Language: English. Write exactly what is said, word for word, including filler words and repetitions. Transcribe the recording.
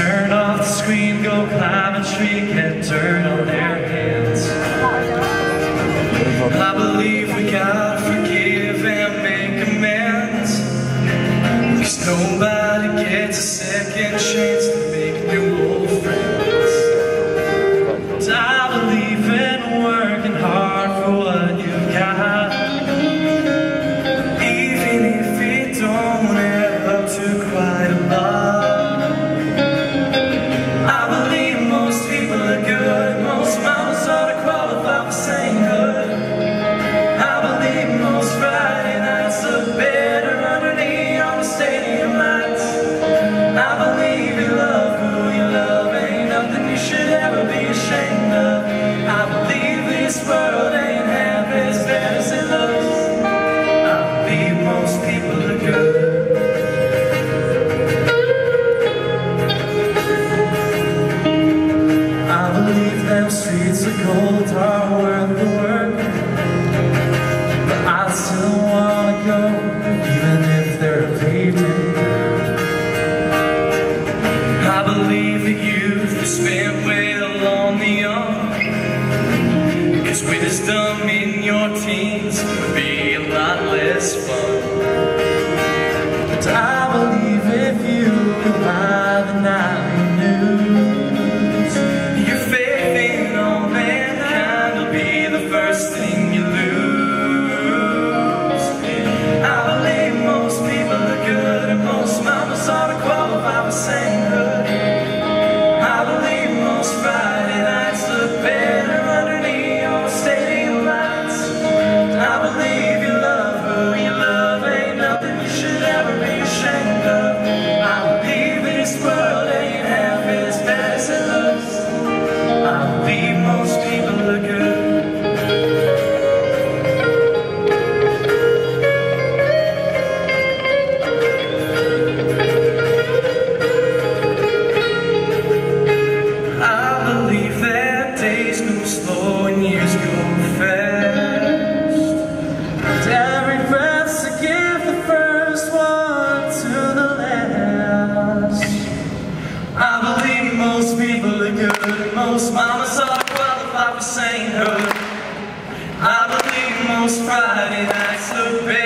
turn off the screen, go climb a tree, get dirt on their hands. I believe we gotta forgive and make amends, 'cause nobody gets a second chance to make new old friends. I believe in working hard for what you've got, even if it don't add up to quite a lot. I believe most people are good, most mamas ought to qualify for sainthood. I believe most Friday nights look better underneath all the stadium lights. I believe you love who you love, ain't nothing you should ever be ashamed of. I believe this world ain't half as bad as it looks. I believe most people are good. I believe them streets of gold are worth the work, but I still wanna go, even if they're paved in dirt. I believe the youth is spent well on the young, 'cause wisdom in your teens would be a lot less fun. But I believe if you could buy the nightly news, your faith in all mankind will be the first thing you lose. I believe most people are good, and most mamas ought to qualify for sainthood. I believe most Friday nights look better underneath all the stadium lights. I believe you love who you love, ain't nothing you should ever be ashamed of. I believe this world ain't half as bad as it looks. I believe most people are good. I believe that days go slow and years go fast, and every breath's to give the first one to the last. I believe most people are good, most mamas ought to qualify for sainthood. I believe most Friday nights look better